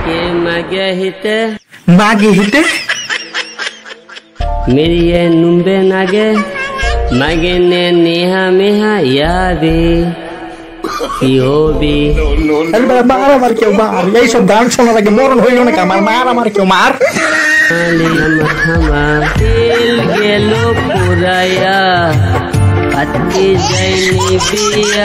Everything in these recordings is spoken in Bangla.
मागे हिते मेरी ये नुम्बे नागे मागे ने नेहा मेहा याबे होबी मार क्यों मार यही सब गान शोना लगे मरण হইলো না কামার মার क्यों मार दिल गेलो पुराया अति जाइनी बिया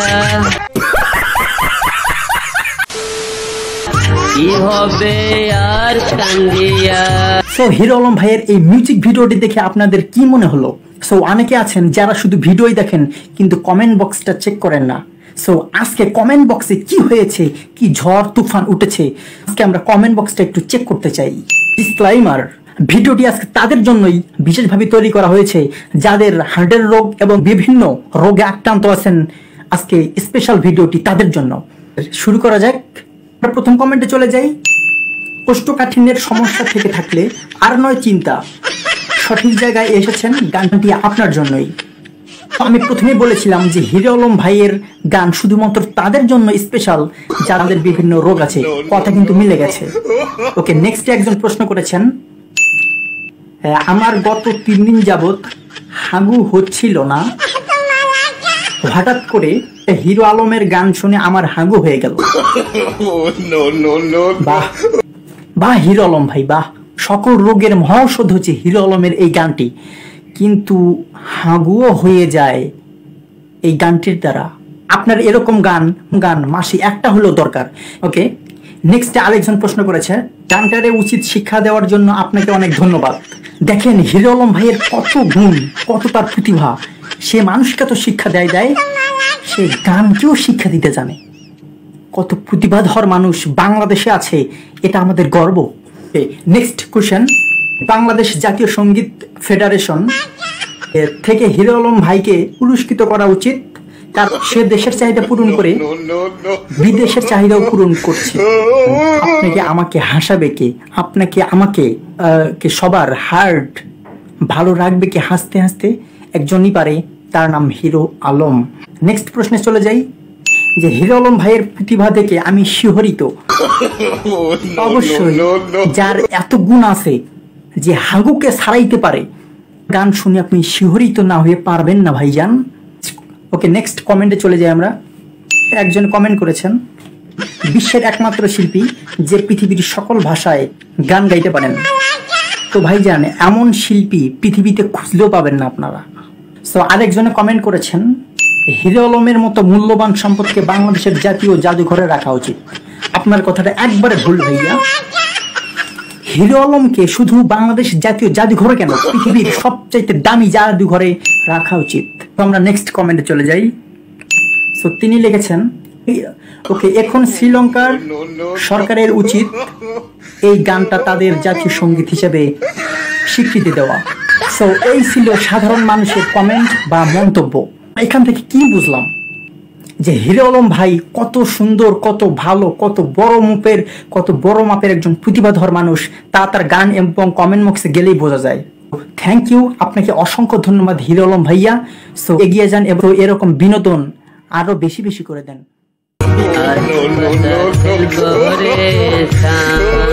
কি হবে আর কান্দিয়া। সো হিরো আলম ভাইয়ের এই মিউজিক ভিডিওটি দেখে আপনাদের কি মনে হলো? সো অনেকে আছেন যারা শুধু ভিডিওই দেখেন কিন্তু কমেন্ট বক্সটা চেক করেন না। সো আজকে কমেন্ট বক্সে কি হয়েছে, কি ঝড় তুফান উঠেছে, আজকে আমরা কমেন্ট বক্সটা একটু চেক করতে চাই। ডিসক্লেইমার, ভিডিওটি আজকে তাদের জন্যই বিশেষভাবে তৈরি করা হয়েছে যাদের হার্টের রোগ এবং বিভিন্ন রোগে আক্রান্ত আছেন। আজকে স্পেশাল ভিডিওটি তাদের জন্য। শুরু করা যাক। প্রথম কমেন্টে চলে যাই। কোষ্ঠকাঠিন্যের সমস্যা থেকে থাকলে আর নয় চিন্তা, সঠিক জায়গায় এসেছেন, গানটি আপনার জন্যই। আমি প্রথমে বলেছিলাম যে হিরো আলম ভাইয়ের গান শুধুমাত্র তাদের জন্য স্পেশাল যাদের বিভিন্ন রোগ আছে, কথা কিন্তু মিলে গেছে। ওকে, নেক্সট একজন প্রশ্ন করেছেন, আমার গত 3 দিন যাবত হাগু হচ্ছিল না, হঠাৎ করে হিরো আলমের গান শুনে আমার হাগু হয়ে গেল। বাহ বাহ হিরো আলম ভাই, বাহ। সকল রোগের মহাঔষধ হচ্ছে হিরো আলমের এই গানটি, কিন্তু হাগুও হয়ে যায় এই গানটির দ্বারা। আপনার এরকম গান মাসে একটা হলেও দরকার। ওকে, নেক্সট আরেকজন প্রশ্ন করেছে, গানটারে উচিত শিক্ষা দেওয়ার জন্য আপনাকে অনেক ধন্যবাদ। দেখেন হিরো আলম ভাইয়ের কত গুণ, কত তার প্রতিভা। সে মানুষকে তো শিক্ষা দেয়, সে গানকেও শিক্ষা দিতে জানে। কত প্রতিভাধর মানুষ বাংলাদেশে আছে, এটা আমাদের গর্ব। নেক্সট কোশ্চেন, বাংলাদেশ জাতীয় সঙ্গীত ফেডারেশন থেকে হিরো আলম ভাইকে পুরস্কৃত করা উচিত, কারণ সে দেশের চাহিদা পূরণ করে বিদেশের চাহিদাও পূরণ করছে। আপনাকে আমাকে হাসাবে কে? আপনাকে আমাকে সবার হার্ট ভালো রাখবে কে? হাসতে হাসতে একজনই পারে, তার নাম হিরো আলম। নেক্সট প্রশ্নে চলে যাই, যে হিরো আলম ভাইয়ের প্রতিভা দেখে আমি শিহরিত। অবশ্যই, যার এত গুণ আছে যে হাগুকে ছাড়াইতে পারে, গান শুনে আপনি শিহরিত না হয়ে পারবেন না ভাইজান। ওকে, নেক্সট কমেন্টে চলে যাই আমরা। একজন কমেন্ট করেছেন, বিশ্বের একমাত্র শিল্পী যে পৃথিবীর সকল ভাষায় গান গাইতে পারেন। তো ভাইজান, এমন শিল্পী পৃথিবীতে খুঁজলেও পাবেন না আপনারা। সো আরেকজনে কমেন্ট করেছেন, হিরো আলমের মতো মূল্যবান সম্পদকে বাংলাদেশের জাতীয় জাদুঘরে রাখা উচিত। আপনার কথাটা একবারে ভুল ভাইয়া। হিরো আলমকে শুধু বাংলাদেশ জাতীয় জাদুঘরে কেন, পৃথিবীর সবচাইতে দামি জাদুঘরে রাখা উচিত। তো আমরা নেক্সট কমেন্টে চলে যাই। সো তিনি লিখেছেন, ওকে, এখন শ্রীলঙ্কার সরকারের উচিত এই গানটা তাদের জাতীয় সঙ্গীত হিসেবে স্বীকৃতি দেওয়া। সো এই ছিল সাধারণ মানুষের কমেন্ট বা মন্তব্য। এখান থেকে কি বুঝলাম? যে হিরো আলম ভাই কত সুন্দর, কত ভালো, কত বড় মাপের একজন প্রতিভাধর মানুষ, তার গান এবং কমেন্ট বক্সে গেলেই বোঝা যায়। থ্যাংক ইউ, আপনাকে অসংখ্য ধন্যবাদ হিরো আলম ভাইয়া। সো এগিয়ে যান এবং এরকম বিনোদন আরো বেশি বেশি করে দেন।